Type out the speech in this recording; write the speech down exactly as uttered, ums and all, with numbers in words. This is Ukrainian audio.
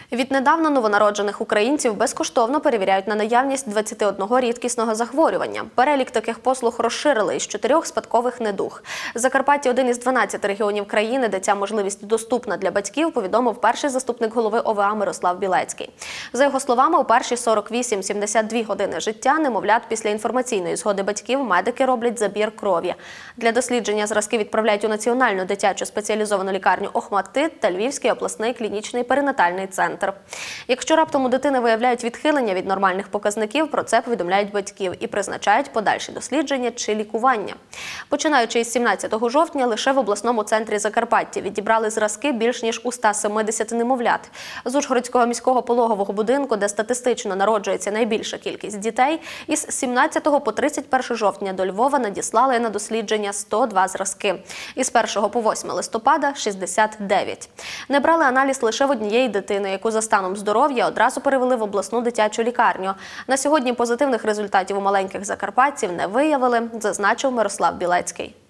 Віднедавна новонароджених українців безкоштовно перевіряють на наявність двадцяти одного рідкісного захворювання. Перелік таких послуг розширили із чотирьох спадкових недуг. Закарпаття – один із дванадцяти регіонів країни, де ця можливість доступна для батьків, повідомив перший заступник голови О В А Мирослав Білецький. За його словами, у перші сорок вісім - сімдесят дві години життя немовлят після інформаційної згоди батьків медики роблять забір крові. Для дослідження зразки відправляють у Національну дитячу спеціалізовану лікарню «Охматдит» та Львівський обласний клінічний перинатальний центр. Якщо раптом у дитини виявляють відхилення від нормальних показників, про це повідомляють батьків і призначають подальші дослідження чи лікування. Починаючи із сімнадцятого жовтня, лише в обласному центрі Закарпаття відібрали зразки більш ніж у ста семидесяти немовлят. З Ужгородського міського пологового будинку, де статистично народжується найбільша кількість дітей, із сімнадцятого по тридцять перше жовтня до Львова надіслали на дослідження сто два зразки. Із першого по восьме листопада – шістдесят дев'ять. Не брали аналіз лише в однієї дитини, яку за станом здоров'я одразу перевели в обласну дитячу лікарню. На сьогодні позитивних результатів у маленьких закарпатців не виявили, зазначив Мирослав Білецький.